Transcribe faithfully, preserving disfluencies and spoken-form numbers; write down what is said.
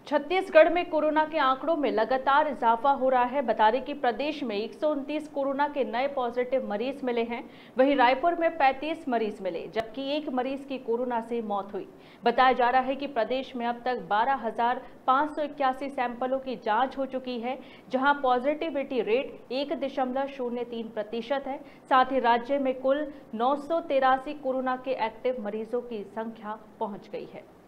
छत्तीसगढ़ में कोरोना के आंकड़ों में लगातार इजाफा हो रहा है। बता दें कि प्रदेश में एक सौ उनतीस कोरोना के नए पॉजिटिव मरीज मिले हैं। वहीं रायपुर में पैंतीस मरीज मिले, जबकि एक मरीज की कोरोना से मौत हुई। बताया जा रहा है कि प्रदेश में अब तक बारह हजार पाँच सौ इक्यासी सैंपलों की जांच हो चुकी है, जहां पॉजिटिविटी रेट एक दशमलव शून्य तीन प्रतिशत है। साथ ही राज्य में कुल नौ सौ तिरासी कोरोना के एक्टिव मरीजों की संख्या पहुंच गई है।